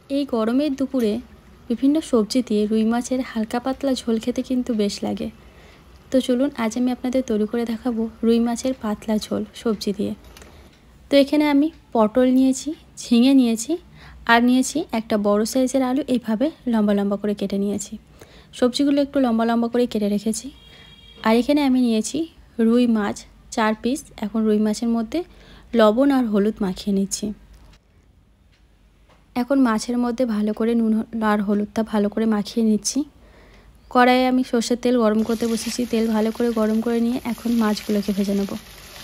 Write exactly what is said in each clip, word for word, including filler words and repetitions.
এই গরমের দুপুরে বিভিন্ন সবজি দিয়ে রুই মাছের হালকা পাতলা ঝোল খেতে কিন্তু বেশ লাগে। তো চলুন আজ আমি আপনাদের তৈরি করে দেখাবো রুই মাছের পাতলা ঝোল সবজি দিয়ে। তো এখানে আমি পটল নিয়েছি, ঝিঙে নিয়েছি আর নিয়েছি একটা বড় সাইজের আলু, এইভাবে লম্বা লম্বা করে কেটে নিয়েছি। সবজিগুলো একটু লম্বা লম্বা করে কেটে রেখেছি। আর এখানে আমি নিয়েছি রুই মাছ চার পিস। এখন রুই মাছের মধ্যে লবণ আর হলুদ মাখিয়ে নিচ্ছি। এখন মাছের মধ্যে ভালো করে নুন আর হলুদটা ভালো করে মাখিয়ে নিচ্ছি। কড়াইয়ে আমি সর্ষের তেল গরম করতে বসেছি। তেল ভালো করে গরম করে নিয়ে এখন মাছগুলোকে ভেজে নেব।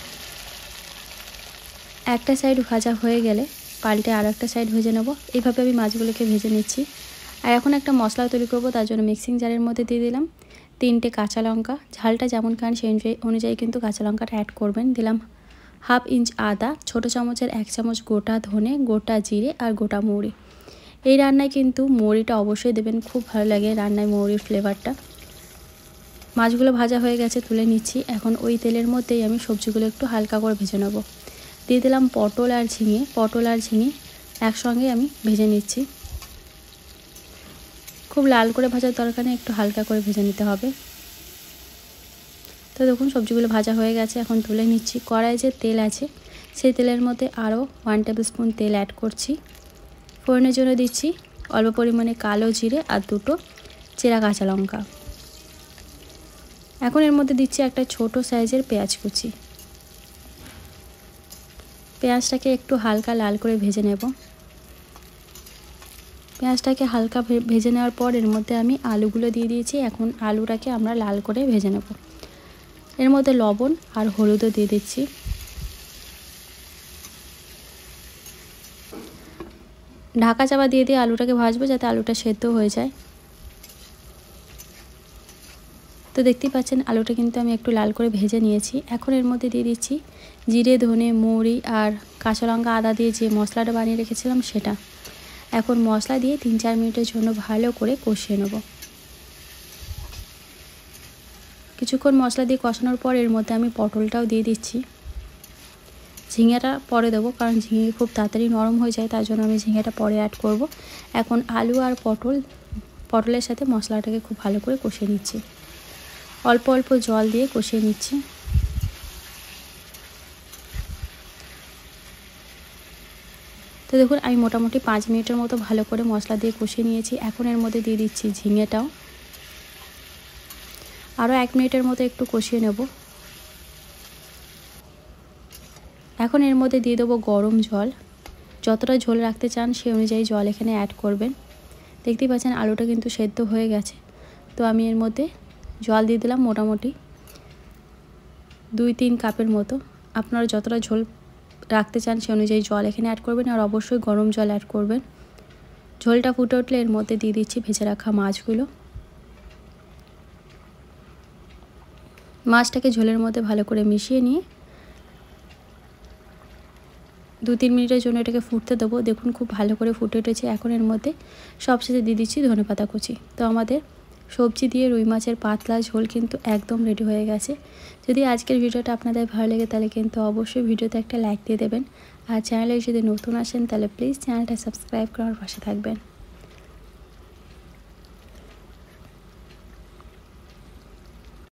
একটা সাইড ভাজা হয়ে গেলে পাল্টে আর একটা সাইড ভেজে নেব। এইভাবে আমি মাছগুলোকে ভেজে নিচ্ছি। আর এখন একটা মশলা তৈরি করব, তার জন্য মিক্সিং জারের মধ্যে দিয়ে দিলাম তিনটে কাঁচা লঙ্কা। ঝালটা যেমন খান সেই অনুযায়ী কিন্তু কাঁচা লঙ্কাটা অ্যাড করবেন। দিলাম হাফ ইঞ্চ আদা, ছোটো চামচের এক চামচ গোটা ধনে, গোটা জিরে আর গোটা মৌরি। এই রান্নায় কিন্তু মৌরিটা অবশ্যই দেবেন, খুব ভালো লাগে রান্নায় মৌরির ফ্লেভারটা। মাছগুলো ভাজা হয়ে গেছে, তুলে নিচ্ছি। এখন ওই তেলের মধ্যেই আমি সবজিগুলো একটু হালকা করে ভেজে নেব। দিয়ে দিলাম পটল আর ঝিঙে। পটল আর ঝিঙে একসঙ্গে আমি ভেজে নিচ্ছি। খুব লাল করে ভাজার দরকার নেই, একটু হালকা করে ভেজে নিতে হবে। তো দেখুন সবজিগুলো ভাজা হয়ে গেছে, এখন তুলে নিচ্ছি। কড়াই যে তেল আছে সেই তেলের মধ্যে আরও ওয়ান টেবিল স্পুন তেল অ্যাড করছি। ফোড়নের জন্য দিচ্ছি অল্প পরিমাণে কালো জিরে আর দুটো চেরা কাঁচা লঙ্কা। এখন এর মধ্যে দিচ্ছি একটা ছোট সাইজের পেঁয়াজ কুচি। পেঁয়াজটাকে একটু হালকা লাল করে ভেজে নেব। পেঁয়াজটাকে হালকা ভেজে নেওয়ার পর এর মধ্যে আমি আলুগুলো দিয়ে দিয়েছি। এখন আলুটাকে আমরা লাল করে ভেজে নেব। এর মধ্যে লবণ আর হলুদও দিয়ে দিচ্ছি। ঢাকা চাপা দিয়ে দিয়ে আলুটাকে ভাজবো যাতে আলুটা সেদ্ধ হয়ে যায়। তো দেখতেই পাচ্ছেন আলুটা কিন্তু আমি একটু লাল করে ভেজে নিয়েছি। এখন এর মধ্যে দিয়ে দিচ্ছি জিরে, ধনে, মৌরি আর কাঁচা লঙ্কা আদা দিয়ে যে মশলাটা বানিয়ে রেখেছিলাম সেটা। এখন মশলা দিয়ে তিন চার মিনিটের জন্য ভালো করে কষিয়ে নেব। কিছুক্ষণ মশলা দিয়ে কষানোর পর এর মধ্যে আমি পটলটাও দিয়ে দিচ্ছি। ঝিঙেটা পরে দেবো, কারণ ঝিঙে খুব তাড়াতাড়ি নরম হয়ে যায়, তার জন্য আমি ঝিঙেটা পরে অ্যাড করব। এখন আলু আর পটল পটলের সাথে মশলাটাকে খুব ভালো করে কষিয়ে নিচ্ছি। অল্প অল্প জল দিয়ে কষিয়ে নিচ্ছি। তো দেখুন আমি মোটামুটি পাঁচ মিনিটের মতো ভালো করে মশলা দিয়ে কষিয়ে নিয়েছি। এখন এর মধ্যে দিয়ে দিচ্ছি ঝিঙেটাও। আরও এক মিনিটের মতো একটু কষিয়ে নেব। এখন এর মধ্যে দিয়ে দেবো গরম জল। যতটা ঝোল রাখতে চান সেই অনুযায়ী জল এখানে অ্যাড করবেন। দেখতেই পাচ্ছেন আলুটা কিন্তু সেদ্ধ হয়ে গেছে। তো আমি এর মধ্যে জল দিয়ে দিলাম মোটামুটি দুই তিন কাপের মতো। আপনারা যতটা ঝোল রাখতে চান সেই অনুযায়ী জল এখানে অ্যাড করবেন, আর অবশ্যই গরম জল অ্যাড করবেন। ঝোলটা ফুটে উঠলে এর মধ্যে দিয়ে দিচ্ছি ভেজে রাখা মাছগুলো। মাছটাকে ঝোলের মধ্যে ভালো করে মিশিয়ে নিয়ে দু তিন মিনিটের জন্য এটাকে ফুটতে দেবো। দেখুন খুব ভালো করে ফুটে উঠেছে। এখন এর মধ্যে সবশেষে দিয়ে দিচ্ছি ধনেপাতা কুচি। তো আমাদের সবজি দিয়ে রুই মাছের পাতলা ঝোল কিন্তু একদম রেডি হয়ে গেছে। যদি আজকের ভিডিওটা আপনাদের ভালো লাগে তাহলে কিন্তু অবশ্যই ভিডিওতে একটা লাইক দিয়ে দেবেন। আর চ্যানেলে যদি নতুন আসেন তাহলে প্লিজ চ্যানেলটা সাবস্ক্রাইব করার পাশে থাকবেন।